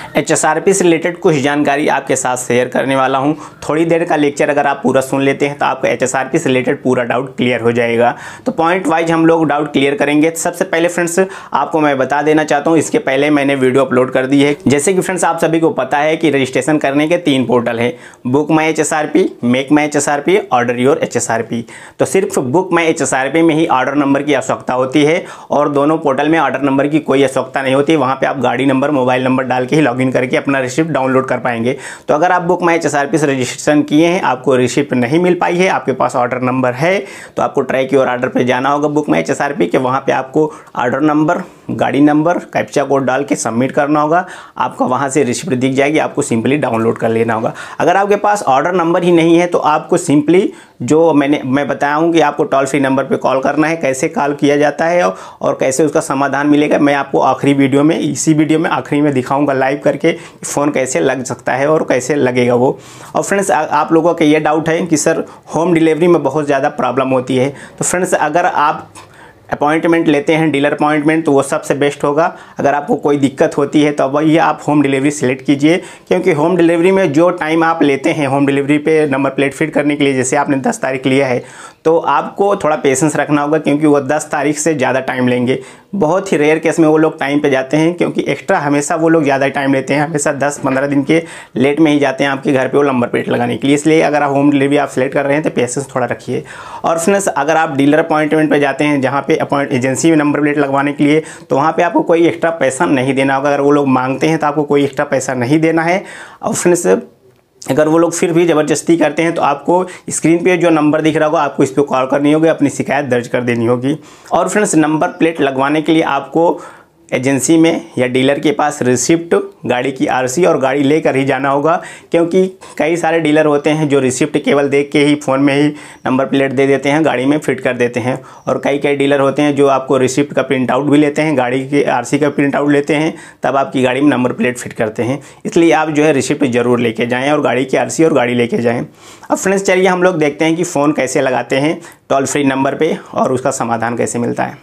HSRP से related कुछ जानकारी आपके साथ शेयर करने वाला हूं। थोड़ी देर का लेक्चर अगर आप पूरा सुन लेते हैं तो आपको HSRP से रिलेटेड पूरा डाउट क्लियर हो जाएगा। तो पॉइंट वाइज हम लोग डाउट क्लियर करेंगे। सबसे पहले फ्रेंड्स आपको मैं बता देना चाहता हूं, इसके पहले मैंने वीडियो अपलोड कर दी है। जैसे कि फ्रेंड्स आप सभी को पता है कि रजिस्ट्रेशन करने के 3 पोर्टल हैं, book my HSRP, make my HSRP, order your HSRP। तो सिर्फ बुक माई HSRP में ही ऑर्डर नंबर की आवश्यकता होती है और दोनों पोर्टल में ऑर्डर नंबर की कोई आवश्यकता नहीं होती। वहाँ पे आप गाड़ी नंबर, मोबाइल नंबर डाल के ही लॉगिन करके अपना रिसिप्ट डाउनलोड कर पाएंगे। तो अगर आप बुक माई HSRP से रजिस्ट्रेशन किए हैं, आपको रिसिप्ट नहीं मिल पाई है, आपके पास ऑर्डर नंबर है, तो आपको ट्रैक योर ऑर्डर पे जाना होगा बुक माई HSRP के। वहाँ पे आपको ऑर्डर नंबर, गाड़ी नंबर, कैप्चा कोड डाल के सबमिट करना होगा। आपको वहाँ से रिसिप्ट दिख जाएगी, आपको सिंपली डाउनलोड कर लेना होगा। अगर आपके पास ऑर्डर नंबर ही नहीं है तो आपको सिंपली जो मैं बताया हूँ कि आपको टोल फ्री नंबर पे कॉल करना है। कैसे कॉल किया जाता है और कैसे उसका समाधान मिलेगा, मैं आपको आखिरी वीडियो में, इसी वीडियो में आखिरी में दिखाऊंगा लाइव करके फ़ोन कैसे लग सकता है और कैसे लगेगा वो। और फ्रेंड्स आप लोगों का ये डाउट है कि सर होम डिलीवरी में बहुत ज़्यादा प्रॉब्लम होती है। तो फ्रेंड्स अगर आप अपॉइंटमेंट लेते हैं, डीलर अपॉइंटमेंट, तो वो सबसे बेस्ट होगा। अगर आपको कोई दिक्कत होती है तो वही आप होम डिलीवरी सेलेक्ट कीजिए, क्योंकि होम डिलीवरी में जो टाइम आप लेते हैं होम डिलीवरी पे नंबर प्लेट फिट करने के लिए, जैसे आपने 10 तारीख लिया है तो आपको थोड़ा पेशेंस रखना होगा, क्योंकि वो 10 तारीख से ज़्यादा टाइम लेंगे। बहुत ही रेयर केस में वो लोग टाइम पे जाते हैं, क्योंकि एक्स्ट्रा हमेशा वो लोग ज़्यादा टाइम लेते हैं, हमेशा 10-15 दिन के लेट में ही जाते हैं आपके घर पे वो नंबर प्लेट लगाने के लिए। इसलिए अगर आप होम डिलीवरी आप सेलेक्ट कर रहे हैं तो पेशेंस थोड़ा रखिए। और फ्रेंड्स अगर आप डीलर अपॉइंटमेंट पे जाते हैं, जहाँ पे एजेंसी में नंबर प्लेट लगवाने के लिए, तो वहाँ पे आपको कोई एक्स्ट्रा पैसा नहीं देना होगा। अगर वो लोग मांगते हैं तो आपको कोई एक्स्ट्रा पैसा नहीं देना है। और फ्रेंड्स अगर वो लोग फिर भी ज़बरदस्ती करते हैं तो आपको स्क्रीन पे जो नंबर दिख रहा होगा, आपको इस पर कॉल करनी होगी, अपनी शिकायत दर्ज कर देनी होगी। और फ्रेंड्स नंबर प्लेट लगवाने के लिए आपको एजेंसी में या डीलर के पास रिसिप्ट, गाड़ी की RC और गाड़ी लेकर ही जाना होगा, क्योंकि कई सारे डीलर होते हैं जो रिसिप्ट केवल देख के ही फ़ोन में ही नंबर प्लेट दे देते हैं, गाड़ी में फिट कर देते हैं। और कई डीलर होते हैं जो आपको रिसिप्ट का प्रिंट आउट भी लेते हैं, गाड़ी की RC का प्रिंट आउट लेते हैं, तब आपकी गाड़ी में नंबर प्लेट फिट करते हैं। इसलिए आप जो है रिसिप्ट ज़रूर लेके जाएँ और गाड़ी की RC और गाड़ी लेके जाएँ। अब फ्रेंड्स चलिए हम लोग देखते हैं कि फ़ोन कैसे लगाते हैं टोल फ्री नंबर पर और उसका समाधान कैसे मिलता है।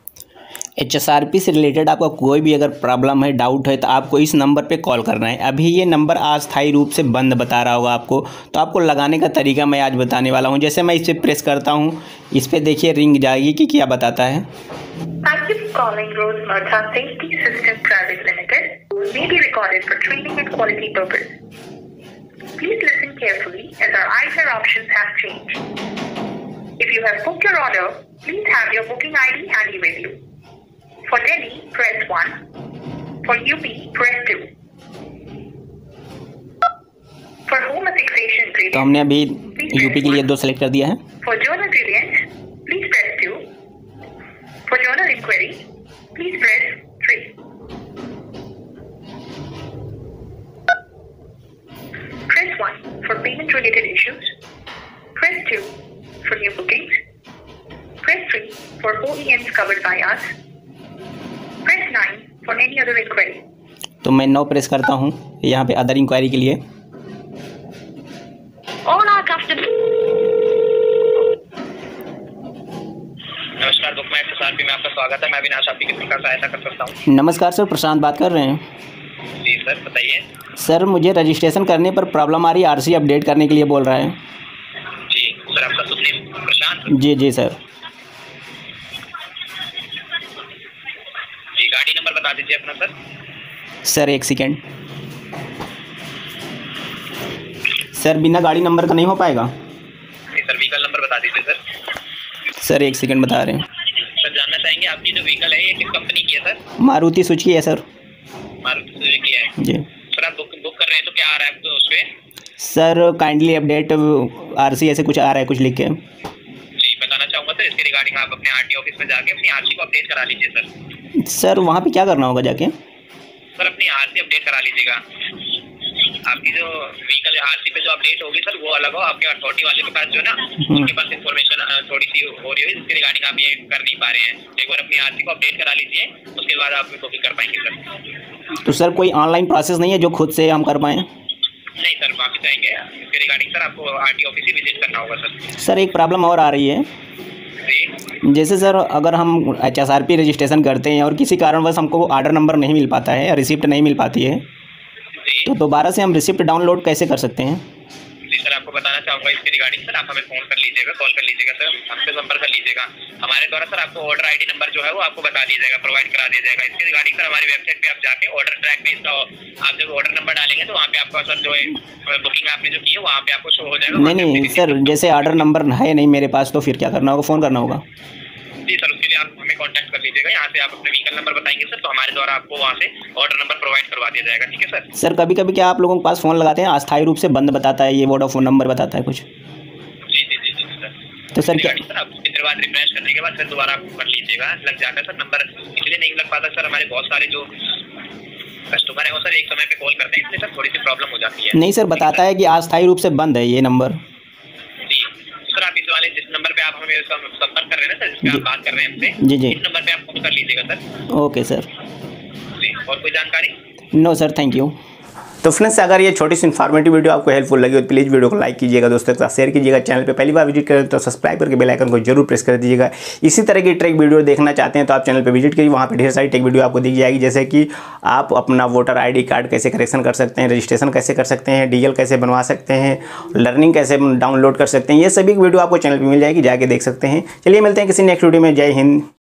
HSRP से रिलेटेड आपका कोई भी अगर प्रॉब्लम है, डाउट है, तो आपको इस नंबर पे कॉल करना है। अभी ये नंबर अस्थायी रूप से बंद बता रहा होगा आपको, तो आपको लगाने का तरीका मैं आज बताने वाला हूँ। जैसे मैं इस पर प्रेस करता हूँ, इस पर देखिए रिंग जाएगी कि क्या बताता है। Thank you for calling Rosemartha Safety System Private Limited. May be recorded for training and quality purpose. Please listen carefully as our ITAR options have changed. If you have booked your order, please have your booking ID handy with you. For Delhi, press 1. For UP, press 2. For home fixation gradient, तो हमने अभी UP के लिए 2 select कर दिया है। For journal gradient, please press 2. For journal inquiry, please press 3. Press 1 for payment related issues. Press 2 for new bookings. Press 3 for OEMs covered by us. Press 9 for any other inquiry. तो मैं 9 press करता हूँ यहाँ पे other inquiry के लिए। All our customers. नमस्कार, book my HSRP में आपका स्वागत है। मैं अविनाश आपकी किस प्रकार सहायता कर सकता हूँ? नमस्कार सर, प्रशांत बात कर रहे हैं। जी सर, बताइए। सर मुझे रजिस्ट्रेशन करने पर प्रॉब्लम आ रही है, RC अपडेट करने के लिए बोल रहा है। जी सर, आपका शुभ नेम प्रशांत? जी सर। जी, गाड़ी नंबर बता दीजिए अपना सर। सर 1 सेकेंड सर, बिना गाड़ी नंबर का नहीं हो पाएगा? जी सर, व्हीकल नंबर बता दीजिए सर। सर 1 सेकेंड बता रहे हैं। सर जानना चाहेंगे आपकी जो व्हीकल है ये किस कंपनी की है सर? मारुति सुजुकी है सर। मारुति सुजुकी है जी सर। आप बुक कर रहे हैं तो क्या आ रहा है आपको उस पर? सर काइंडली अपडेट RC ऐसे कुछ आ रहा है, कुछ लिख के। जी, बताना चाहूँगा सर, इसके रिगार्डिंग आप अपने RTO ऑफिस में जाके अपनी RC को अपडेट करा लीजिए सर। सर वहाँ पे क्या करना होगा जाके? सर अपनी RC अपडेट करा लीजिएगा। आपकी जो व्हीकल RC पे जो अपडेट होगी सर वो अलग हो, आपके अथॉरिटी वाले के पास जो है ना उनके पास इन्फॉर्मेशन थोड़ी सी हो रही है, जिसके रिगार्डिंग आप ये कर नहीं पा रहे हैं। एक बार अपनी RC को अपडेट करा लीजिए, उसके बाद आप बुकिंग कर पाएंगे सर। तो सर कोई ऑनलाइन प्रोसेस नहीं है जो खुद से हम कर पाएँ? नहीं सर, माफी चाहेंगे, इसके रिगार्डिंग सर आपको RTO ऑफिस ही विजिट करना होगा सर। सर एक प्रॉब्लम और आ रही है। जैसे सर अगर हम HSRP रजिस्ट्रेशन करते हैं और किसी कारणवश हमको ऑर्डर नंबर नहीं मिल पाता है, रिसिप्ट नहीं मिल पाती है, तो दोबारा से हम रिसिप्ट डाउनलोड कैसे कर सकते हैं? जी सर, आपको बताना चाहूँगा इसके रिगार्डिंग सर, आप हमें फ़ोन कर लीजिएगा, कॉल कर लीजिएगा सर, हमसे संपर्क कर लीजिएगा। हमारे द्वारा सर आपको ऑर्डर आईडी नंबर जो है वो आपको बता दिया जाएगा, प्रोवाइड करा दिया जाएगा। इसके रिगार्डिंग सर हमारी वेबसाइट पे आप जाके ऑर्डर ट्रैक पे इसका आप जब ऑर्डर नंबर डालेंगे तो वहाँ पे आपका सर जो है बुकिंग आपने जो की है वहाँ पे आपको शो हो जाएगा। नहीं सर, जैसे ऑर्डर नंबर है नहीं मेरे पास, तो फिर क्या करना होगा? फ़ोन करना होगा? जी सर, उसके लिए आप हमें कांटेक्ट कर लीजिएगा। यहाँ से आप अपने व्हीकल नंबर बताएंगे सर, तो हमारे द्वारा आपको वहाँ से ऑर्डर नंबर प्रोवाइड करवा दिया जाएगा। ठीक है सर। सर कभी कभी क्या आप लोगों के पास फ़ोन लगाते हैं अस्थायी रूप से बंद बताता है, ये वोडाफोन नंबर बताता है कुछ? जी जी जी जी सर। तो सर क्या सर आप कितने बार रिफ्रेश करने के बाद फिर दोबारा आप कर लीजिएगा, लग जाता है सर नंबर। इसलिए नहीं लग पाता सर, हमारे बहुत सारे जो कस्टमर है वो सर एक समय पे कॉल करते हैं, इसलिए सर थोड़ी सी प्रॉब्लम हो जाती है। नहीं सर, बताता है कि अस्थायी रूप से बंद है ये नंबर। जी सर, आप इस वाले जिस नंबर पे आप हमें संपर्क कर रहे हैं ना सर, जिस पे आप बात कर रहे हैं हमसे, जी जी, इस नंबर पे आप फोन कर लीजिएगा सर। Okay sir. जी, और कोई जानकारी? No sir, thank you. तो फ्रेंड्स, अगर ये छोटी सी इन्फॉर्मेटिव वीडियो आपको हेल्पफुल लगी हो तो प्लीज़ वीडियो को लाइक कीजिएगा, दोस्तों के साथ शेयर कीजिएगा। चैनल पे पहली बार विजिट करें तो सब्सक्राइब करके बेल आइकन को जरूर प्रेस कर दीजिएगा। इसी तरह की ट्रेक वीडियो देखना चाहते हैं तो आप चैनल पे विजिट करिए, वहाँ पे ढेर सारी टेक वीडियो आपको दी जाएगी, जैसे कि आप अपना वोटर ID कार्ड कैसे करेक्शन कर सकते हैं, रजिस्ट्रेशन कैसे कर सकते हैं, DL कैसे बनवा सकते हैं, लर्निंग कैसे डाउनलोड कर सकते हैं। ये सभी वीडियो आपको चैनल पर मिल जाएगी, जाके देख सकते हैं। चलिए मिलते हैं किसी नेक्स्ट वीडियो में। जय हिंद।